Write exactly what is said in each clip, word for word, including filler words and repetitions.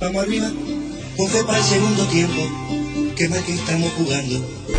Vamos arriba, con fe para el segundo tiempo, que más que estamos jugando.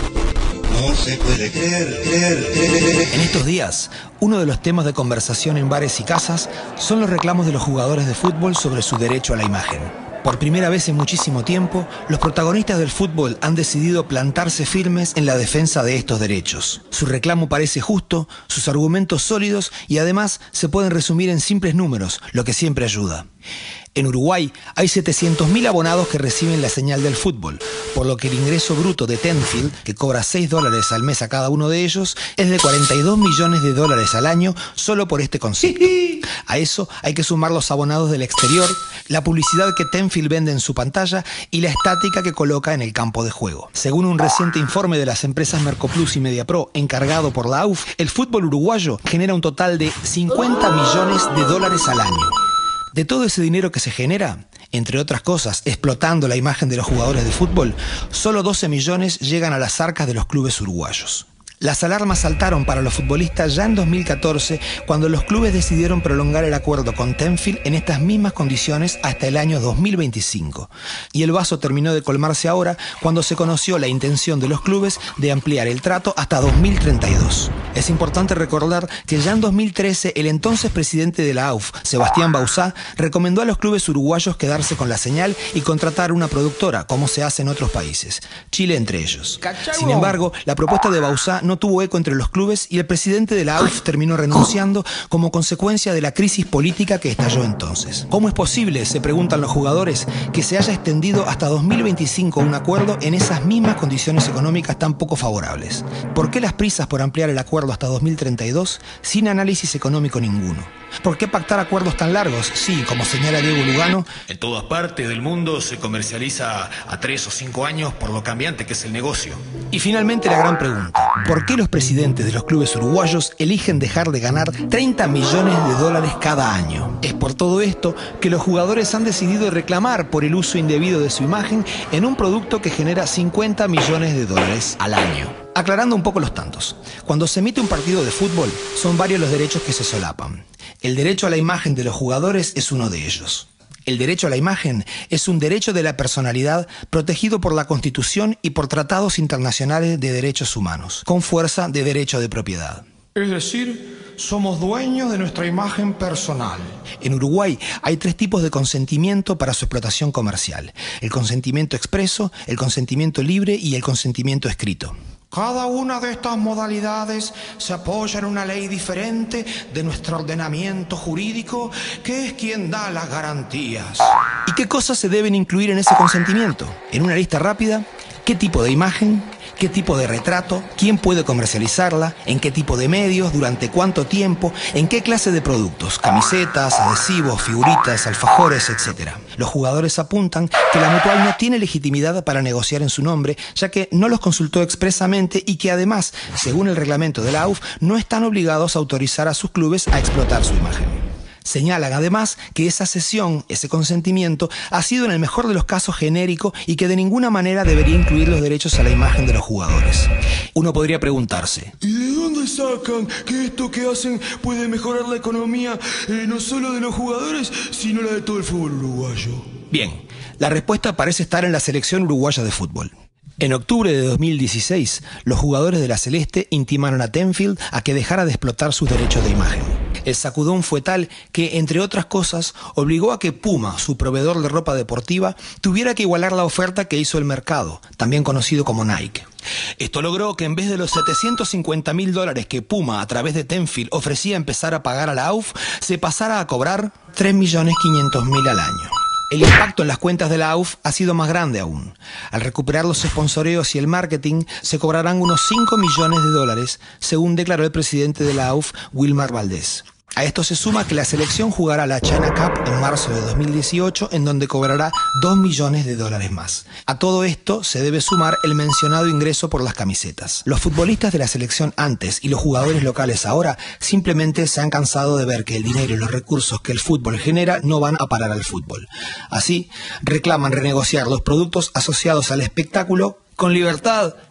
No se puede creer, creer, creer. En estos días, uno de los temas de conversación en bares y casas son los reclamos de los jugadores de fútbol sobre su derecho a la imagen. Por primera vez en muchísimo tiempo, los protagonistas del fútbol han decidido plantarse firmes en la defensa de estos derechos. Su reclamo parece justo, sus argumentos sólidos y además se pueden resumir en simples números, lo que siempre ayuda. En Uruguay hay setecientos mil abonados que reciben la señal del fútbol, por lo que el ingreso bruto de Tenfield, que cobra seis dólares al mes a cada uno de ellos, es de cuarenta y dos millones de dólares al año solo por este concepto. A eso hay que sumar los abonados del exterior, la publicidad que Tenfield vende en su pantalla y la estática que coloca en el campo de juego. Según un reciente informe de las empresas Mercoplus y Mediapro encargado por la A U F, el fútbol uruguayo genera un total de cincuenta millones de dólares al año. De todo ese dinero que se genera, entre otras cosas, explotando la imagen de los jugadores de fútbol, solo doce millones llegan a las arcas de los clubes uruguayos. Las alarmas saltaron para los futbolistas ya en dos mil catorce, cuando los clubes decidieron prolongar el acuerdo con Tenfield en estas mismas condiciones hasta el año dos mil veinticinco. Y el vaso terminó de colmarse ahora cuando se conoció la intención de los clubes de ampliar el trato hasta dos mil treinta y dos. Es importante recordar que ya en dos mil trece el entonces presidente de la A U F, Sebastián Bauzá, recomendó a los clubes uruguayos quedarse con la señal y contratar una productora, como se hace en otros países, Chile entre ellos. Sin embargo, la propuesta de Bauzá no tuvo eco entre los clubes y el presidente de la A U F terminó renunciando como consecuencia de la crisis política que estalló entonces. ¿Cómo es posible, se preguntan los jugadores, que se haya extendido hasta dos mil veinticinco un acuerdo en esas mismas condiciones económicas tan poco favorables? ¿Por qué las prisas por ampliar el acuerdo hasta dos mil treinta y dos sin análisis económico ninguno? ¿Por qué pactar acuerdos tan largos? Sí, como señala Diego Lugano, en todas partes del mundo se comercializa a tres o cinco años por lo cambiante que es el negocio. Y finalmente la gran pregunta, ¿por qué los presidentes de los clubes uruguayos eligen dejar de ganar treinta millones de dólares cada año? Es por todo esto que los jugadores han decidido reclamar por el uso indebido de su imagen en un producto que genera cincuenta millones de dólares al año. Aclarando un poco los tantos, cuando se emite un partido de fútbol, son varios los derechos que se solapan. El derecho a la imagen de los jugadores es uno de ellos. El derecho a la imagen es un derecho de la personalidad protegido por la Constitución y por tratados internacionales de derechos humanos, con fuerza de derecho de propiedad. Es decir, somos dueños de nuestra imagen personal. En Uruguay hay tres tipos de consentimiento para su explotación comercial: el consentimiento expreso, el consentimiento libre y el consentimiento escrito. Cada una de estas modalidades se apoya en una ley diferente de nuestro ordenamiento jurídico, que es quien da las garantías. ¿Y qué cosas se deben incluir en ese consentimiento? En una lista rápida, ¿qué tipo de imagen? ¿Qué tipo de retrato? ¿Quién puede comercializarla? ¿En qué tipo de medios? ¿Durante cuánto tiempo? ¿En qué clase de productos? Camisetas, adhesivos, figuritas, alfajores, etcétera. Los jugadores apuntan que la Mutual no tiene legitimidad para negociar en su nombre, ya que no los consultó expresamente y que además, según el reglamento de la A U F, no están obligados a autorizar a sus clubes a explotar su imagen. Señalan además que esa cesión, ese consentimiento, ha sido en el mejor de los casos genérico y que de ninguna manera debería incluir los derechos a la imagen de los jugadores. Uno podría preguntarse, ¿y de dónde sacan que esto que hacen puede mejorar la economía eh, no solo de los jugadores, sino la de todo el fútbol uruguayo? Bien, la respuesta parece estar en la selección uruguaya de fútbol. En octubre de dos mil dieciséis, los jugadores de la Celeste intimaron a Tenfield a que dejara de explotar sus derechos de imagen. El sacudón fue tal que, entre otras cosas, obligó a que Puma, su proveedor de ropa deportiva, tuviera que igualar la oferta que hizo el mercado, también conocido como Nike. Esto logró que en vez de los setecientos cincuenta mil dólares que Puma a través de Tenfield ofrecía empezar a pagar a la A U F, se pasara a cobrar tres millones quinientos mil al año. El impacto en las cuentas de la A U F ha sido más grande aún. Al recuperar los sponsoreos y el marketing, se cobrarán unos cinco millones de dólares, según declaró el presidente de la A U F, Wilmar Valdés. A esto se suma que la selección jugará la China Cup en marzo de dos mil dieciocho, en donde cobrará dos millones de dólares más. A todo esto se debe sumar el mencionado ingreso por las camisetas. Los futbolistas de la selección antes y los jugadores locales ahora simplemente se han cansado de ver que el dinero y los recursos que el fútbol genera no van a parar al fútbol. Así, reclaman renegociar los productos asociados al espectáculo con libertad,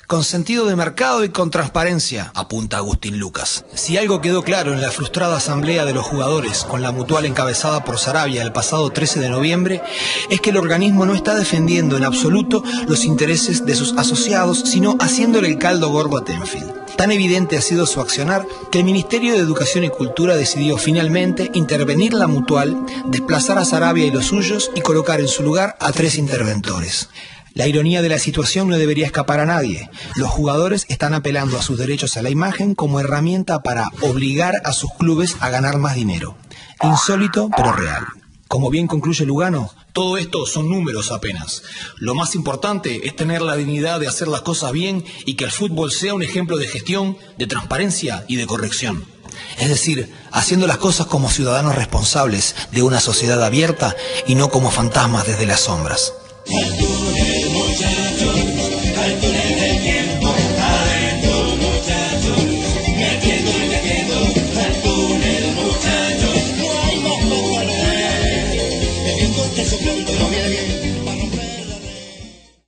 con sentido de mercado y con transparencia, apunta Agustín Lucas. Si algo quedó claro en la frustrada asamblea de los jugadores con la Mutual encabezada por Sarabia el pasado trece de noviembre, es que el organismo no está defendiendo en absoluto los intereses de sus asociados, sino haciéndole el caldo gordo a Tenfield. Tan evidente ha sido su accionar que el Ministerio de Educación y Cultura decidió finalmente intervenir la Mutual, desplazar a Sarabia y los suyos y colocar en su lugar a tres interventores. La ironía de la situación no debería escapar a nadie. Los jugadores están apelando a sus derechos a la imagen como herramienta para obligar a sus clubes a ganar más dinero. Insólito, pero real. Como bien concluye Lugano, todo esto son números apenas. Lo más importante es tener la dignidad de hacer las cosas bien y que el fútbol sea un ejemplo de gestión, de transparencia y de corrección. Es decir, haciendo las cosas como ciudadanos responsables de una sociedad abierta y no como fantasmas desde las sombras.